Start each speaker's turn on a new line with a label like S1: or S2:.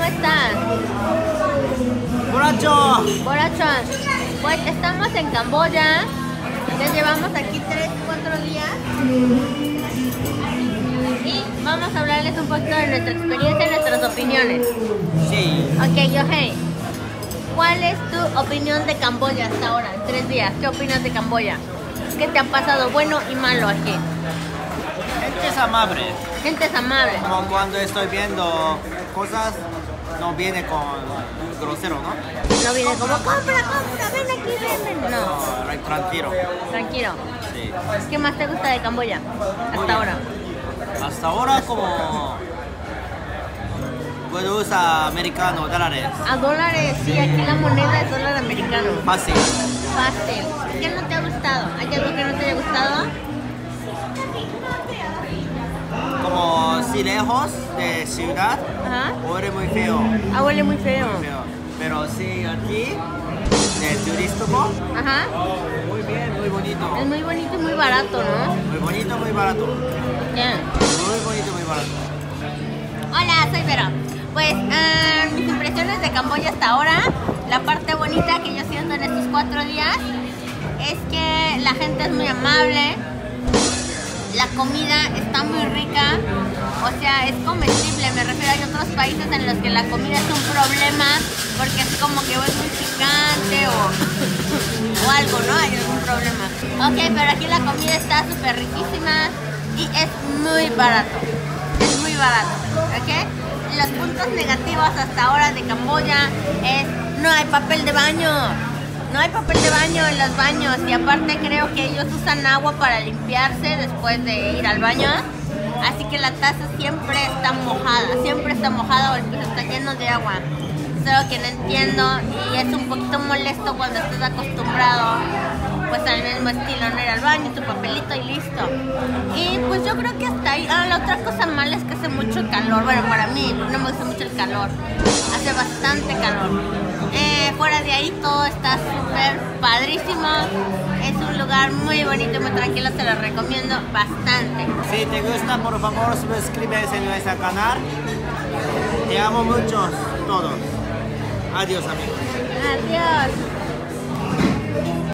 S1: estás?
S2: ¡Borracho!
S1: Borracho. Pues estamos en Camboya. Ya llevamos aquí 3-4 días. Y vamos a hablarles un poquito de nuestra experiencia y nuestras opiniones.
S2: Sí.
S1: Ok, Yohei. ¿Cuál es tu opinión de Camboya hasta ahora, en 3 días? ¿Qué opinas de Camboya? ¿Qué te ha pasado bueno y malo aquí?
S2: Gente es amable.
S1: Gente es amable.
S2: Como cuando estoy viendo cosas, no viene con grosero, ¿no?
S1: No viene como, compra, ven aquí, ven. No,
S2: No, tranquilo.
S1: tranquilo.
S2: Sí.
S1: ¿Qué más te gusta de Camboya
S2: Muy
S1: hasta
S2: bien.
S1: ahora?
S2: Hasta ahora como puedo usar americano, dólares.
S1: A dólares, sí, aquí la moneda es dólar americano.
S2: Fácil.
S1: Fácil. ¿Qué no te ha gustado? ¿Hay algo que no te haya gustado?
S2: Como si lejos de ciudad,
S1: Ajá.
S2: huele muy feo.
S1: Ah, huele muy feo.
S2: Feo. Pero sí aquí, de turístico,
S1: Ajá.
S2: muy bien, muy bonito.
S1: Es muy bonito y muy barato, ¿no?
S2: Muy bonito, muy barato.
S1: Bien.
S2: Muy bonito, muy barato.
S1: Hola, soy Vera. Pues mis impresiones de Camboya hasta ahora, la parte bonita que yo siento en estos 4 días es que la gente es muy amable, la comida está muy rica, o sea, es comestible. Me refiero a otros países en los que la comida es un problema porque es como que es muy picante o algo, ¿no? Hay algún problema. Ok, pero aquí la comida está súper riquísima y es muy barato. Es muy barato, ¿ok? Los puntos negativos hasta ahora de Camboya es no hay papel de baño. No hay papel de baño en los baños y aparte creo que ellos usan agua para limpiarse después de ir al baño. Así que la taza siempre está mojada o el piso está lleno de agua. Es algo que no entiendo y es un poquito molesto cuando estás acostumbrado pues al mismo estilo, no ir al baño, tu papelito y listo. Y pues yo creo que hasta ahí. La otra cosa mala es que hace mucho calor. Bueno, para mí no me gusta mucho el calor. Hace bastante calor. Fuera de ahí todo está súper padrísimo. Es un lugar muy bonito y muy tranquilo, se lo recomiendo bastante.
S2: Si te gusta, por favor, suscríbete en nuestro canal. Te amo mucho todos. Adiós, amigos.
S1: Adiós.